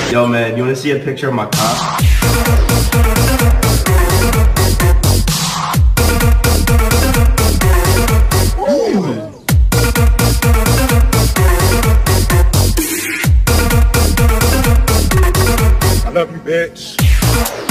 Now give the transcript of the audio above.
Yo, man, you wanna see a picture of my cock? I love you, bitch.